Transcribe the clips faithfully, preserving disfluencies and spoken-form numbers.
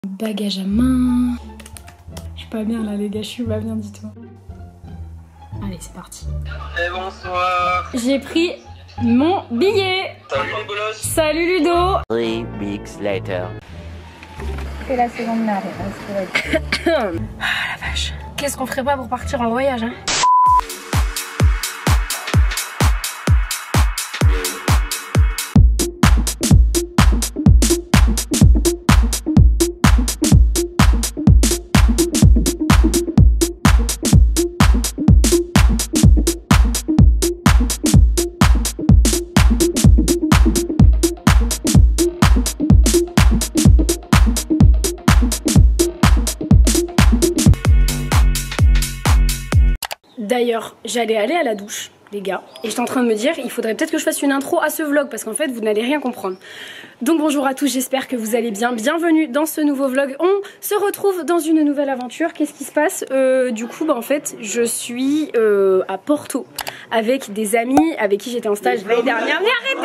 Bagage à main. Je suis pas bien là les gars, je suis pas bien du tout. Allez c'est parti. Et bonsoir. J'ai pris mon billet. Salut les bolos. Salut Ludo. Three weeks later. C'est la seconde nave. Ah la vache. Qu'est-ce qu'on ferait pas pour partir en voyage hein? D'ailleurs, j'allais aller à la douche, les gars, et j'étais en train de me dire, il faudrait peut-être que je fasse une intro à ce vlog, parce qu'en fait, vous n'allez rien comprendre. Donc bonjour à tous, j'espère que vous allez bien. Bienvenue dans ce nouveau vlog. On se retrouve dans une nouvelle aventure. Qu'est-ce qui se passe euh, Du coup, bah, en fait, je suis euh, à Porto, avec des amis avec qui j'étais en stage l'année dernière. Mais arrêtez!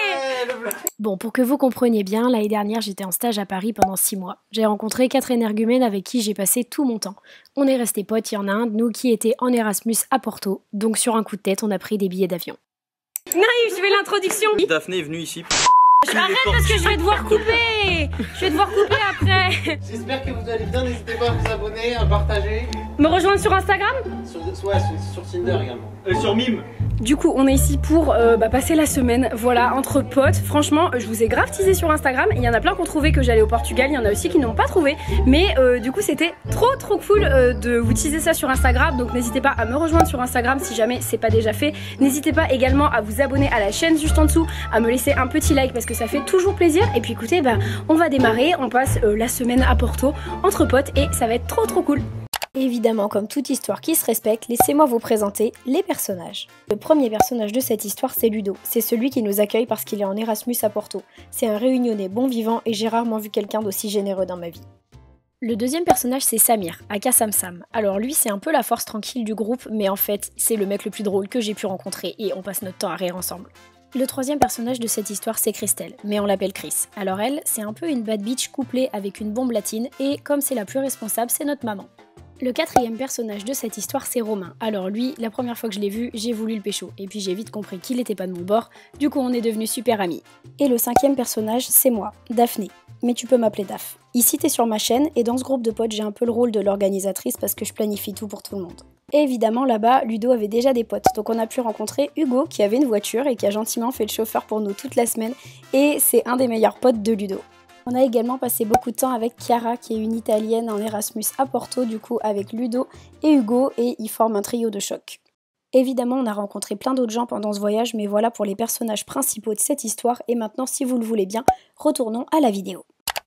Bon, pour que vous compreniez bien, l'année dernière, j'étais en stage à Paris pendant six mois. J'ai rencontré quatre énergumènes avec qui j'ai passé tout mon temps. On est restés potes, il y en a un de nous qui était en Erasmus à Porto, donc sur un coup de tête, on a pris des billets d'avion. Naïf, je fais l'introduction. Daphné est venue ici. Arrête parce que je vais devoir couper. Je vais devoir couper après. J'espère que vous allez bien, n'hésitez pas à vous abonner, à partager. Me rejoindre sur Instagram? Sur, ouais, sur, sur Tinder également. Et sur Mime. Du coup, on est ici pour euh, bah, passer la semaine, voilà, entre potes. Franchement, je vous ai grave teasé sur Instagram. Il y en a plein qui ont trouvé que j'allais au Portugal. Il y en a aussi qui n'ont pas trouvé. Mais euh, du coup, c'était trop trop cool euh, de vous teaser ça sur Instagram. Donc n'hésitez pas à me rejoindre sur Instagram si jamais c'est pas déjà fait. N'hésitez pas également à vous abonner à la chaîne juste en dessous, à me laisser un petit like parce que ça fait toujours plaisir. Et puis écoutez, bah, on va démarrer. On passe euh, la semaine à Porto entre potes et ça va être trop trop cool. Évidemment, comme toute histoire qui se respecte, laissez-moi vous présenter les personnages. Le premier personnage de cette histoire, c'est Ludo. C'est celui qui nous accueille parce qu'il est en Erasmus à Porto. C'est un réunionnais bon vivant et j'ai rarement vu quelqu'un d'aussi généreux dans ma vie. Le deuxième personnage, c'est Samir, aka Sam Sam. Alors lui, c'est un peu la force tranquille du groupe, mais en fait, c'est le mec le plus drôle que j'ai pu rencontrer et on passe notre temps à rire ensemble. Le troisième personnage de cette histoire, c'est Christelle, mais on l'appelle Chris. Alors elle, c'est un peu une bad bitch couplée avec une bombe latine et comme c'est la plus responsable, c'est notre maman. Le quatrième personnage de cette histoire, c'est Romain. Alors lui, la première fois que je l'ai vu, j'ai voulu le pécho. Et puis j'ai vite compris qu'il n'était pas de mon bord, du coup on est devenus super amis. Et le cinquième personnage, c'est moi, Daphné. Mais tu peux m'appeler Daph. Ici t'es sur ma chaîne, et dans ce groupe de potes, j'ai un peu le rôle de l'organisatrice parce que je planifie tout pour tout le monde. Et évidemment, là-bas, Ludo avait déjà des potes, donc on a pu rencontrer Hugo, qui avait une voiture et qui a gentiment fait le chauffeur pour nous toute la semaine, et c'est un des meilleurs potes de Ludo. On a également passé beaucoup de temps avec Chiara, qui est une Italienne en Erasmus à Porto, du coup avec Ludo et Hugo, et ils forment un trio de choc. Évidemment, on a rencontré plein d'autres gens pendant ce voyage, mais voilà pour les personnages principaux de cette histoire, et maintenant, si vous le voulez bien, retournons à la vidéo.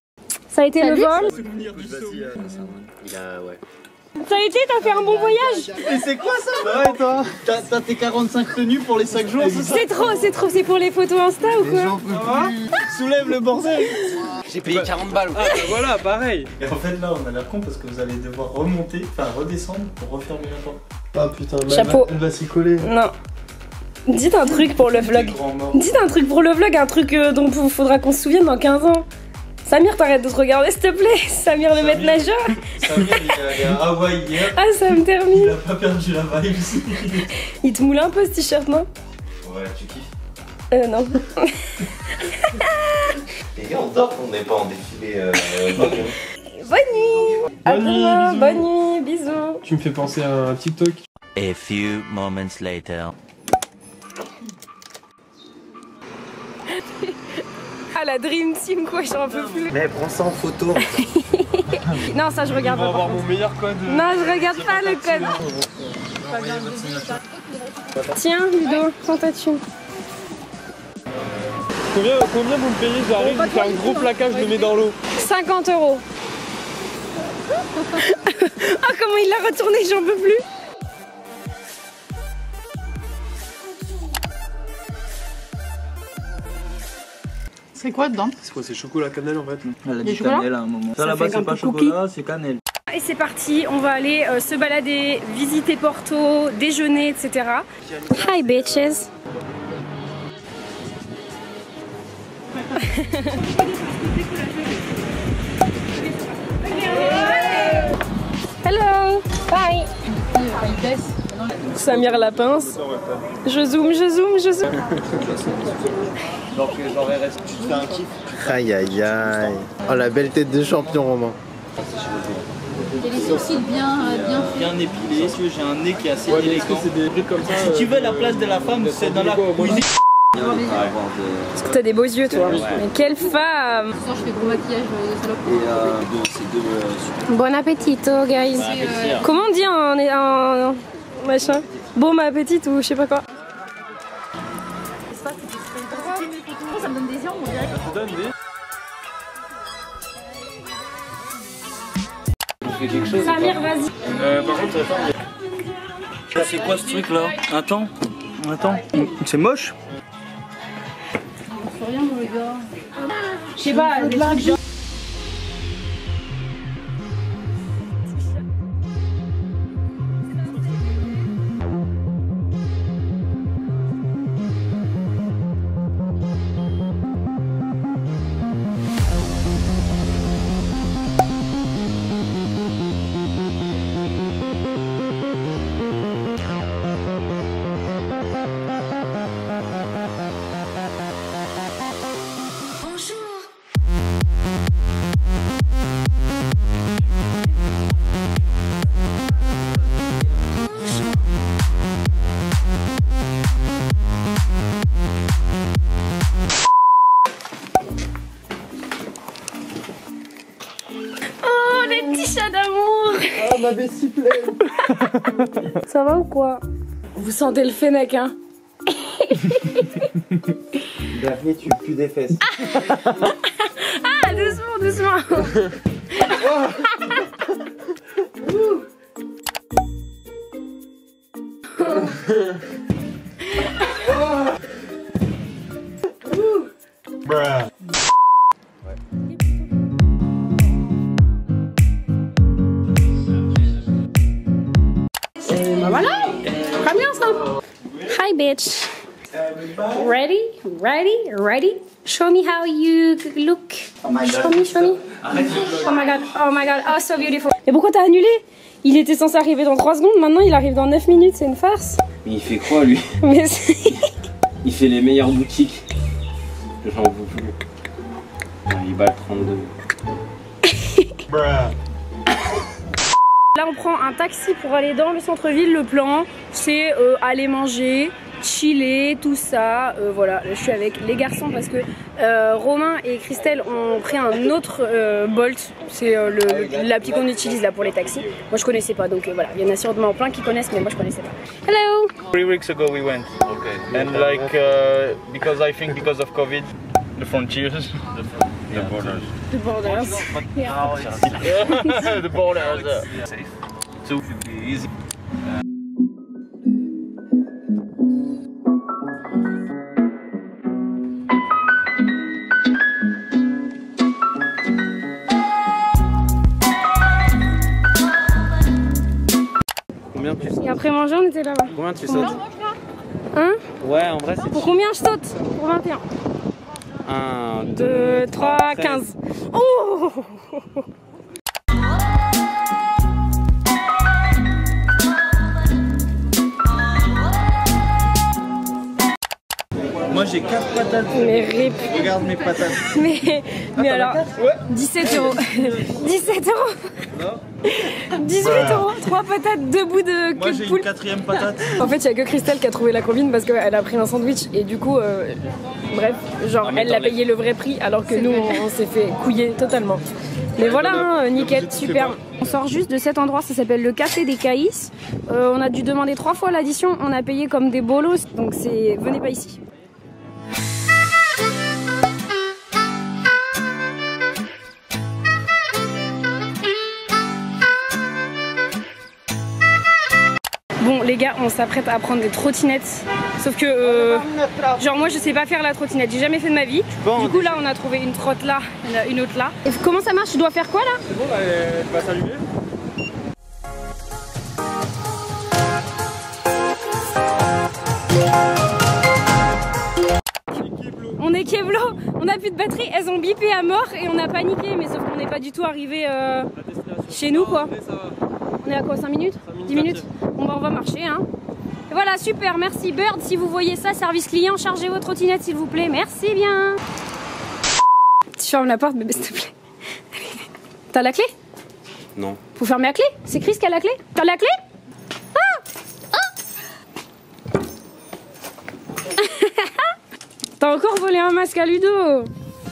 Ça a été Salut. Le vol Il a, ouais. Ça a été, t'as fait un bon voyage. Mais c'est quoi ça? Bah ouais toi, t'as tes quarante-cinq tenues pour les cinq jours, c'est ça? C'est trop, c'est trop, c'est pour les photos Insta ou quoi? J'en peux plus. Soulève le bordel. J'ai payé quarante balles. Ah bah voilà, pareil. Et en fait là on a l'air con parce que vous allez devoir remonter, enfin redescendre pour refermer la porte. Ah putain, chapeau. Elle va s'y coller. Non. Dites un truc pour le vlog. Dites un truc pour le vlog, un truc euh, dont il faudra qu'on se souvienne dans quinze ans. Samir, t'arrêtes de te regarder s'il te plaît. Samir, Samir le maître nageur. Samir il est allé à Hawaï hier. Ah ça me termine. Il a pas perdu la vibe. Il te moule un peu ce t-shirt, non? Ouais, tu kiffes? Euh non. Les gars on dort, on n'est pas en défilé euh, bonne nuit. Bonne nuit. À demain, bonne nuit, bisous. Tu me fais penser à un TikTok. A few moments later. Ah la Dream Team quoi, j'en peux plus. Mais prends ça en photo. Non ça je regarde On va pas. avoir mon meilleur code. Non je regarde pas le code. Tiens Ludo, prends ta thune. Combien, combien vous me payez? J'arrive, je fais un gros plaquage, je le mets dans l'eau. cinquante euros. Ah comment il l'a retourné, j'en peux plus. C'est quoi dedans? C'est quoi, c'est chocolat cannelle en fait? Elle a Des dit chocolats cannelle à un moment. Ça là-bas fait c'est un pas peu chocolat, c'est cannelle. Et c'est parti, on va aller euh, se balader, visiter Porto, déjeuner, et cetera. Hi bitches. vitesse. Samir la pince. Je zoome, je zoome, je zoome. Donc, genre, reste, tu te fais un kiff. Aïe aïe aïe. Oh la belle tête de champion Romain. Et les sourcils bien, euh, bien faits. Bien épilé, si tu veux, j'ai un nez qui est assez Ouais, mais est-ce élégant. que c'est des trucs comme ça? Si tu veux, la place de la femme, c'est dans la cuisine. Parce que t'as des beaux yeux, toi. Mais quelle femme! Ce soir, je fais gros maquillage de salope. Bon appétito, guys. Euh, Comment on dit un, un, un machin? Bon appétit ou je sais pas quoi. Ça me donne des yeux, on dirait. Samir, vas-y. Euh, par contre, c'est quoi ce truc là? Attends, attends. C'est moche? On fait rien, mon gars. Je sais pas, des trucs genre. Oh, les petits chats d'amour! Ah ma vessie pleine. Ça va ou quoi? Vous sentez le fennec, hein? Dernier tu pues des fesses. Ah, doucement, doucement! Et bah voilà! Très bien ça! Hi bitch! Ready? Ready? Ready? Show me how you look. Show me, show me. Oh my god, oh my god, oh so beautiful. Mais pourquoi t'as annulé? Il était censé arriver dans trois secondes, maintenant il arrive dans neuf minutes, c'est une farce. Mais il fait quoi lui? Mais c'est... Il fait les meilleures boutiques. J'en veux plus. Il bat le trente-deux. Là on prend un taxi pour aller dans le centre-ville. Le plan c'est euh, aller manger, chiller, tout ça. Euh, voilà, je suis avec les garçons parce que euh, Romain et Christelle ont pris un autre euh, Bolt. C'est euh, le- l'appli qu'on utilise là pour les taxis. Moi je connaissais pas, donc euh, voilà, il y en a sûrement plein qui connaissent, mais moi je connaissais pas. Hello. Three weeks ago we went. Okay. And like, uh, because I think because of COVID, the frontiers, the borders. The borders. Yeah. The borders. Uh, safe. So it should be easy. Combien tu Et après manger on était là-bas. Combien tu sautes? Hein? Ouais, en vrai, c'est Pour combien je saute? Pour vingt et un. un, deux, trois, quinze. Oh! Moi j'ai quatre patates. Mais rip. Regarde mes patates. Mais, mais alors, Ouais. dix-sept euros. dix-sept euros. dix-huit euros. Trois patates, deux bouts de Moi queue de j'ai une poule. quatrième patate. En fait, il y a que Christelle qui a trouvé la combine parce qu'elle a pris un sandwich et du coup, euh, bref, genre, elle l'a payé le vrai prix alors que nous, on, on s'est fait couiller totalement. Mais voilà, hein, nickel, super. On sort juste de cet endroit, ça s'appelle le Café des Caïs. Euh, on a dû demander trois fois l'addition, on a payé comme des bolos, donc c'est venez pas ici. Bon les gars, on s'apprête à prendre des trottinettes. Sauf que euh, genre moi je sais pas faire la trottinette, j'ai jamais fait de ma vie. Du coup là on a trouvé une trotte là, une autre là. Et comment ça marche? Je dois faire quoi là? C'est bon, elle va s'allumer. On est Kevlo, on a plus de batterie, elles ont bipé à mort et on a paniqué, mais sauf qu'on n'est pas du tout arrivé euh, chez nous quoi. On est à quoi, cinq minutes? dix minutes? On Bon bah on va marcher hein. Et voilà, super, merci Bird, si vous voyez ça, service client, chargez votre trottinette s'il vous plaît, merci bien. Tu fermes la porte bébé s'il te plaît. T'as la clé? Non. Faut fermer la clé? C'est Chris qui a la clé? T'as la clé? Ah, ah. T'as encore volé un masque à Ludo.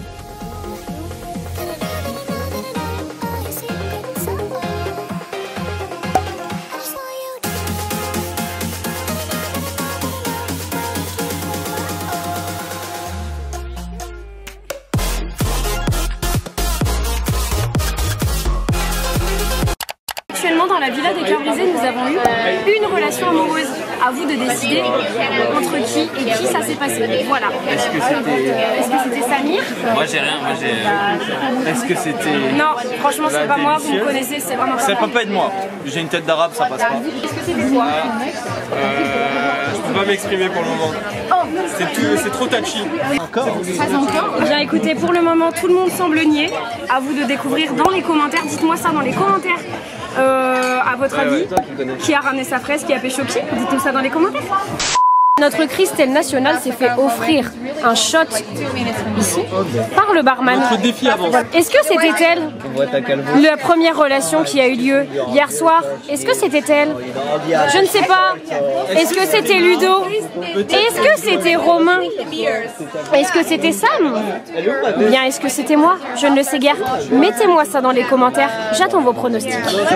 Actuellement dans la villa des Carbrisés, nous avons eu une relation amoureuse. À vous de décider entre qui et qui ça s'est passé. Voilà. Est-ce que c'était... Est-ce que c'était Samir? Moi j'ai rien, moi j'ai... Est-ce que c'était... Non, franchement c'est pas moi, vous me connaissez, c'est vraiment pas Ça moi. peut pas être moi. J'ai une tête d'arabe, ça passe pas. Est-ce que c'était toi? Euh... Je peux pas m'exprimer pour le moment. C'est tout... c'est trop touchy. Pas encore. Bien écoutez, pour le moment tout le monde semble nier. À vous de découvrir dans les commentaires. Dites-moi ça dans les commentaires. Euh, à votre Ouais, avis, ouais, qui a ramené sa fraise, qui a pécho qui? Dites-nous ça dans les commentaires. Notre Christelle nationale s'est fait offrir un shot ici par le barman. Notre défi avance. Est-ce que c'était elle la première relation qui a eu lieu hier soir? Est-ce que c'était elle? Je ne sais pas. Est-ce que c'était Ludo? Est-ce que c'était Romain? Est-ce que c'était Sam? Ou bien est-ce que c'était moi? Je ne le sais guère. Mettez-moi ça dans les commentaires. J'attends vos pronostics.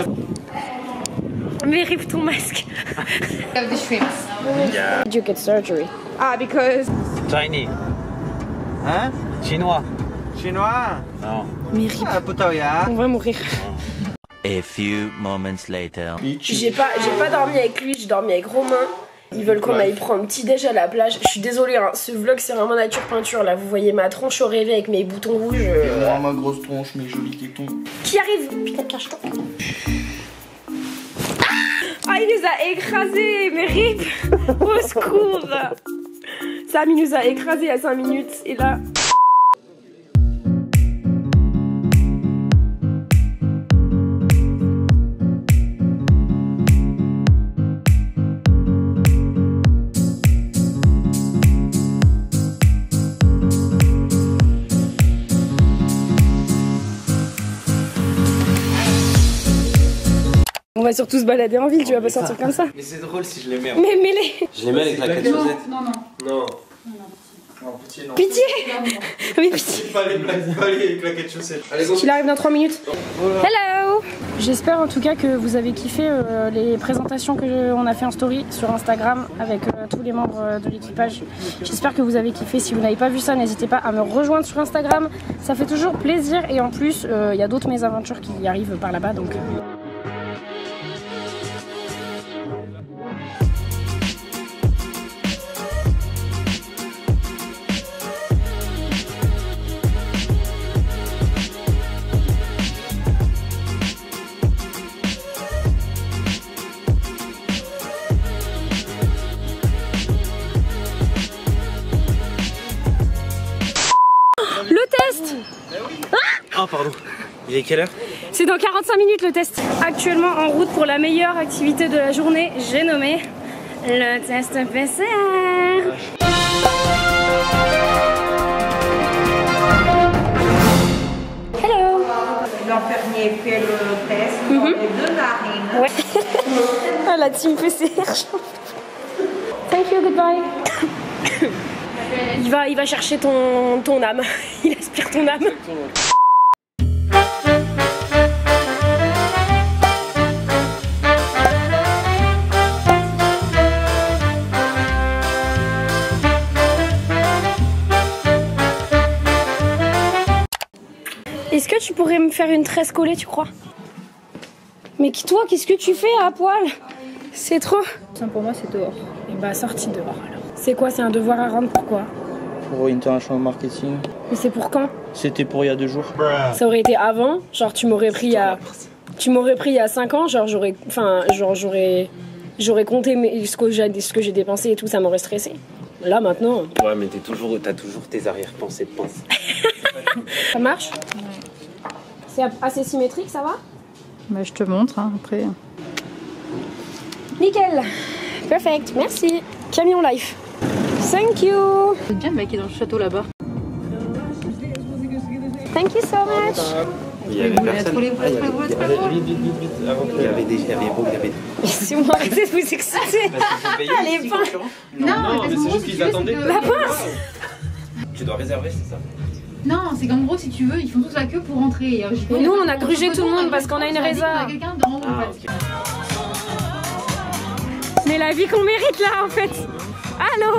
Mais rive ton masque. Did you get surgery? Ah, because Chinese. Hein? Chinois. Chinois? Non. Mais rip. On va mourir. A few moments later. J'ai pas, j'ai pas dormi avec lui, j'ai dormi avec Romain. Ils veulent qu'on aille prendre un petit déj à la plage. Je suis désolée, hein, ce vlog c'est vraiment nature peinture. Là, vous voyez ma tronche au réveil avec mes boutons rouges. euh, Moi, ma grosse tronche, mes jolis tétons. Qui arrive? Putain, cache-toi. Ah, il nous a écrasés, mais rip. Au secours. Sam, il nous a écrasés il y a cinq minutes. Et là... On va surtout se balader en ville, tu vas pas sortir comme ça. Mais c'est drôle si je les mets. Mais mets-les. Je les mets avec la claquette chaussette. non, non. Non. Non, pitié, non. Pitié. Oui, pitié. Pas les blagues, pas les claquettes chaussettes. Allez, go. Il arrive dans trois minutes. Hello. J'espère en tout cas que vous avez kiffé euh, les présentations qu'on a fait en story sur Instagram avec euh, tous les membres euh, de l'équipage. J'espère que vous avez kiffé. Si vous n'avez pas vu ça, n'hésitez pas à me rejoindre sur Instagram. Ça fait toujours plaisir et en plus, il euh, y a d'autres mésaventures qui arrivent par là-bas. Donc... Euh... Le test. Ah pardon. Il est quelle heure? C'est dans quarante-cinq minutes le test. Actuellement en route pour la meilleure activité de la journée, j'ai nommé le test P C R. Hello. L'infirmier fait le test dans Mhm. les deux narines. Ouais. Ah la team P C R. Thank you, goodbye. Il va, il va chercher ton, ton âme. Il aspire ton âme. Est-ce que tu pourrais me faire une tresse collée, tu crois? Mais qui toi, qu'est-ce que tu fais à poil? C'est trop. Pour moi, c'est dehors. Et bah sorti dehors alors. C'est quoi? C'est un devoir à rendre? Pourquoi? Pour International Marketing. Mais c'est pour quand? C'était pour il y a deux jours. Ça aurait été avant, genre tu m'aurais pris il y a... Tu m'aurais pris il y a cinq ans, genre j'aurais... Enfin, genre j'aurais... J'aurais compté mes... ce que j'ai ce que j'ai dépensé et tout, ça m'aurait stressé. Là maintenant... Ouais, mais t'es toujours, t'as toujours tes arrière-pensées de pense. Ça marche? C'est assez symétrique, ça va? Bah, je te montre, hein, après. Nickel. Perfect, merci. Camion life. Thank you. C'est bien le mec qui est dans le château là-bas. Thank you so much. Il y avait personne. Vite, vite, vite, vite. Il y avait des, il y avait beau, il y avait. Laissez-moi arrêter de vous exciter. Allez, pince. Non, Non, mais c'est juste qu'ils attendaient. La pince. Tu dois réserver, c'est ça? Non, c'est qu'en gros, si tu veux, ils font tous la queue pour rentrer. Mais nous, on a grugé tout le monde parce qu'on a une réserve. On a quelqu'un dans en fait. Mais la vie qu'on mérite là, en fait. Allô.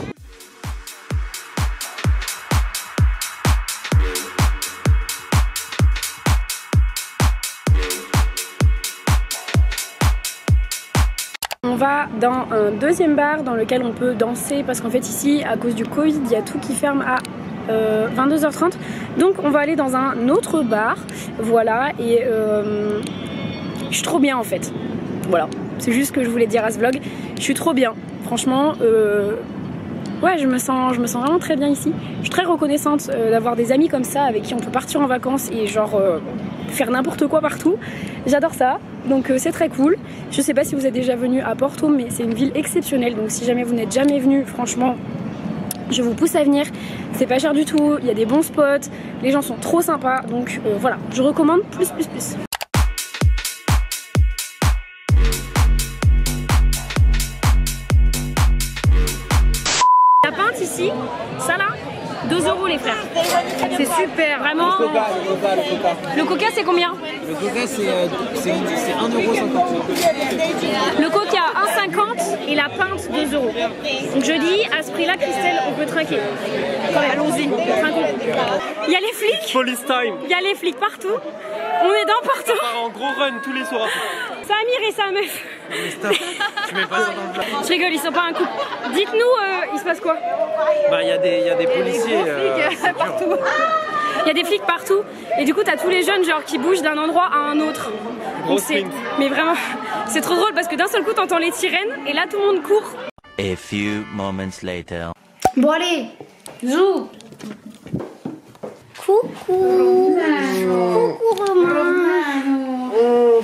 On va dans un deuxième bar dans lequel on peut danser parce qu'en fait ici, à cause du Covid, il y a tout qui ferme à euh, vingt-deux heures trente. Donc on va aller dans un autre bar, voilà, et euh, je suis trop bien en fait. Voilà, c'est juste ce que je voulais dire à ce vlog. Je suis trop bien, franchement. Euh, ouais, je me sens, je me sens vraiment très bien ici. Je suis très reconnaissante euh, d'avoir des amis comme ça avec qui on peut partir en vacances et genre euh, faire n'importe quoi partout. J'adore ça, donc euh, c'est très cool. Je sais pas si vous êtes déjà venu à Porto, mais c'est une ville exceptionnelle. Donc si jamais vous n'êtes jamais venu, franchement, je vous pousse à venir. C'est pas cher du tout, il y a des bons spots, les gens sont trop sympas. Donc euh, voilà, je recommande plus, plus, plus. La pinte ici, ça là, deux euros les frères. C'est super, vraiment. Le coca, le coca, le coca. Le coca c'est combien? Le coca c'est euh, un euro cinquante. Le coca un cinquante et la pinte deux euros. Donc je dis, à ce prix-là, Christelle, on peut trinquer. Allons-y, trinquons. Il y a les flics. Police time. Il y a les flics partout. On est dans partout. On part en gros run tous les soirs. Samir et sa meuf. Stop. Tu mets pas ça dans le plat. Je rigole, ils sont pas un couple. Dites-nous, euh, il se passe quoi? Bah il y a des, il y a des policiers euh, partout. Il y a des flics partout. Et du coup, t'as tous les jeunes genre qui bougent d'un endroit à un autre. Donc c'est, mais vraiment, c'est trop drôle parce que d'un seul coup, t'entends les sirènes et là, tout le monde court. A few moments later. Bon allez, Zou. Coucou. Coucou Romain. Oh.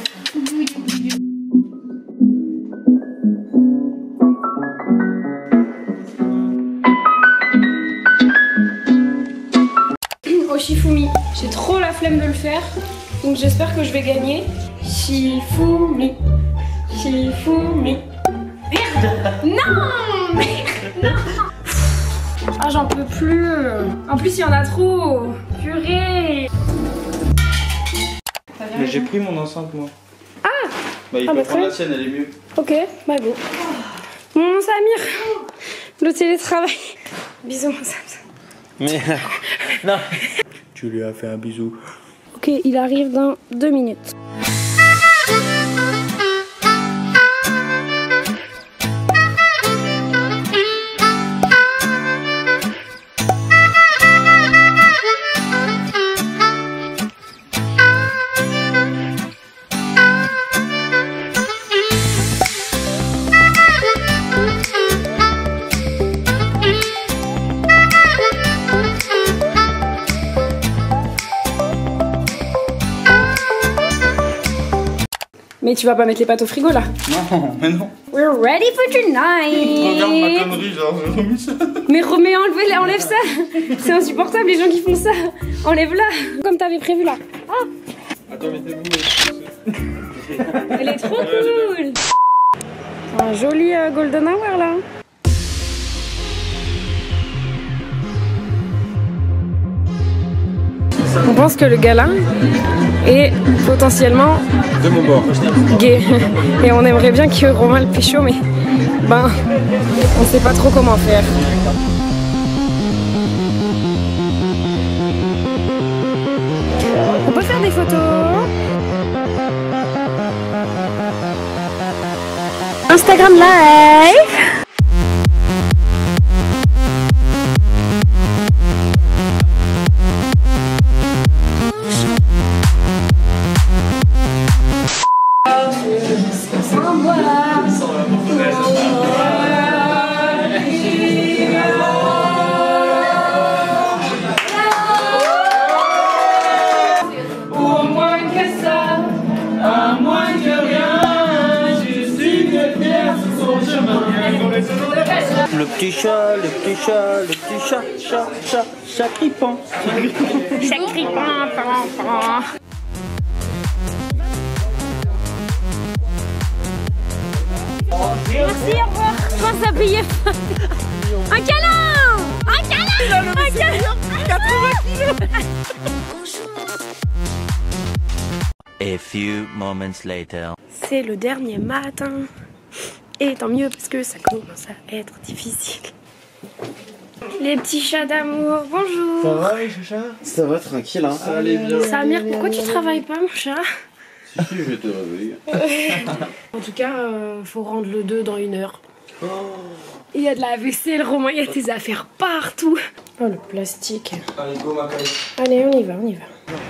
Au Shifumi, j'ai trop la flemme de le faire, donc j'espère que je vais gagner. Shifumi, Shifumi. Merde. Non, merde, non. Ah, j'en peux plus. En plus, il y en a trop. Purée. Mais j'ai pris mon enceinte moi. Ah. Bah il ah, peut bah, prendre la sienne, elle est mieux. Ok, bah go. Mon Samir, le télétravail. Bisous mon Samir. Mais non. Tu lui as fait un bisou. Ok, il arrive dans deux minutes. Mais tu vas pas mettre les pâtes au frigo là? Non, mais non. We're ready for tonight. Regarde ma connerie, genre j'ai remis ça. Mais remets, enlevez, enlève ça. C'est insupportable les gens qui font ça. Enlève-la. Comme t'avais prévu là. Ah. Attends, mettez-vous. Elle est trop cool. Un joli euh, golden hour là. On pense que le gala est potentiellement de mon bord gay et on aimerait bien que Romain le pécho, mais ben on sait pas trop comment faire. On peut faire des photos. Instagram live. Au moins que ça, à moins que rien, juste une Le petit chat, le petit chat, le petit chat, chat, chat, chat crippant. Chat crippant, pan, pan. Merci, au revoir. Je pense à payer. Un câlin. Un câlin. Un câlin. quatre-vingts kilos. A few moments later. C'est le dernier matin. Et tant mieux parce que ça commence à être difficile. Les petits chats d'amour, bonjour. Ça va les chats? Ça va tranquille hein. Ça allait bien. Samir, pourquoi tu travailles pas mon chat? Si, si, je vais te réveiller. En tout cas, euh, faut rendre le deux dans une heure. Oh. Il y a de la vaisselle, Romain, il y a tes affaires partout. Oh le plastique. Allez, go ma caille. Allez, on y va, on y va.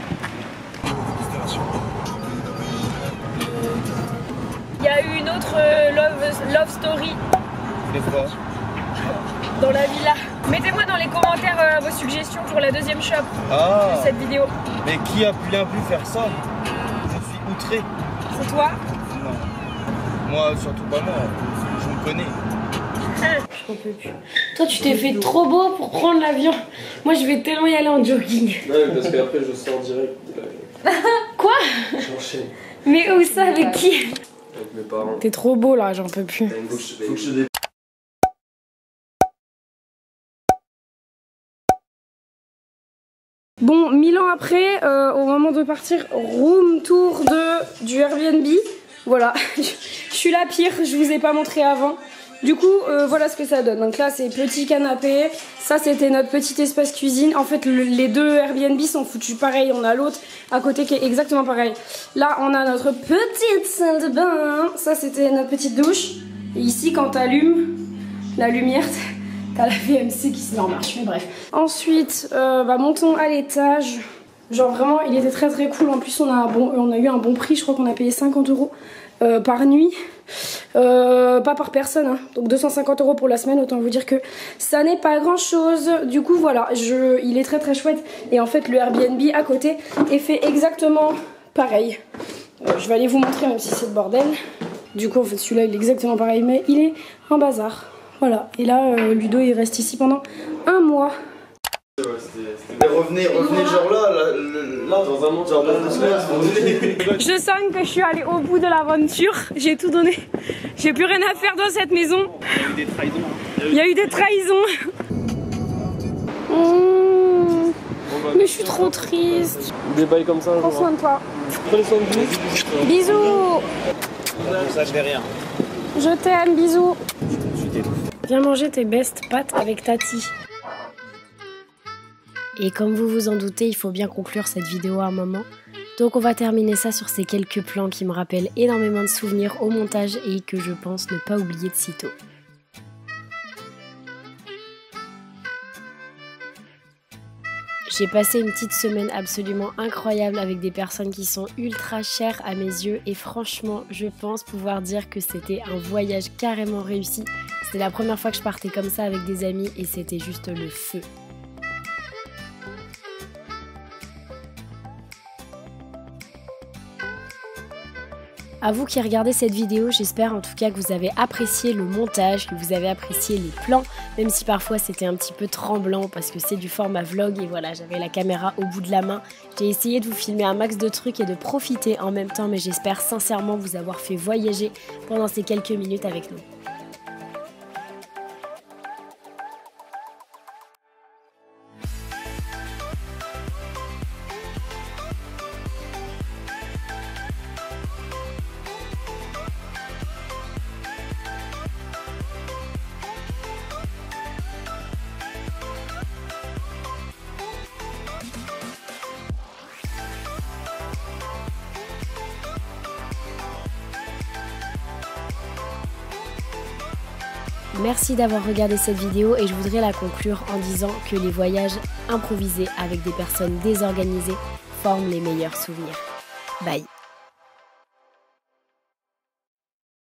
Il y a eu une autre euh, love, love story. C'est quoi? Dans la villa. Mettez-moi dans les commentaires euh, vos suggestions pour la deuxième shop Ah. de cette vidéo. Mais qui a bien pu faire ça? Je suis outré. C'est toi? Non. Moi, surtout pas moi. Je me connais. Ah, j'en peux plus. Toi, tu t'es fait trop beau pour prendre l'avion. Moi, je vais tellement y aller en jogging. Ouais, parce qu'après, je sors direct de l'avion. Quoi? J'enchaîne. Mais où ça? Avec qui? Avec mes parents. T'es trop beau là, j'en peux plus. Faut que je, faut que je dé... Bon, mille ans après, euh, au moment de partir, room tour de, du Airbnb. Voilà, je suis la pire, je vous ai pas montré avant. Du coup, euh, voilà ce que ça donne. Donc là, c'est petit canapé. Ça, c'était notre petit espace cuisine. En fait, le, les deux Airbnb sont foutus pareil. On a l'autre à côté qui est exactement pareil. Là, on a notre petite salle de bain. Ça, c'était notre petite douche. Et ici, quand t'allumes la lumière, t'as la V M C qui se met en marche. Mais bref. Ensuite, euh, bah, montons à l'étage. Genre vraiment, il était très très cool. En plus, on a, un bon, on a eu un bon prix. Je crois qu'on a payé cinquante euros euh, par nuit. Euh, pas par personne, hein. Donc deux cent cinquante euros pour la semaine, autant vous dire que ça n'est pas grand chose. Du coup voilà, je, il est très très chouette. Et en fait le Airbnb à côté est fait exactement pareil. euh, Je vais aller vous montrer même si c'est le bordel. Du coup en fait celui-là il est exactement pareil, mais il est en bazar. Voilà, et là euh, Ludo il reste ici pendant un mois. Mais revenez, revenez genre là, là, là dans un monde, genre dans deux semaines. Je sens que je suis allée au bout de l'aventure, j'ai tout donné. J'ai plus rien à faire dans cette maison. Il y a eu des trahisons. Hein. Il y a eu des trahisons. Mmh. Mais je suis trop triste. Des bails comme ça, Prends soin de toi. Prenez soin de vous. Bisous. Ça, je n'ai rien. Je t'aime, bisous. Viens manger tes best pâtes avec Tati. Et comme vous vous en doutez, il faut bien conclure cette vidéo à un moment. Donc on va terminer ça sur ces quelques plans qui me rappellent énormément de souvenirs au montage et que je pense ne pas oublier de sitôt. J'ai passé une petite semaine absolument incroyable avec des personnes qui sont ultra chères à mes yeux et franchement, je pense pouvoir dire que c'était un voyage carrément réussi. C'était la première fois que je partais comme ça avec des amis et c'était juste le feu. À vous qui regardez cette vidéo, j'espère en tout cas que vous avez apprécié le montage, que vous avez apprécié les plans, même si parfois c'était un petit peu tremblant parce que c'est du format vlog et voilà, j'avais la caméra au bout de la main. J'ai essayé de vous filmer un max de trucs et de profiter en même temps, mais j'espère sincèrement vous avoir fait voyager pendant ces quelques minutes avec nous. Merci d'avoir regardé cette vidéo et je voudrais la conclure en disant que les voyages improvisés avec des personnes désorganisées forment les meilleurs souvenirs. Bye!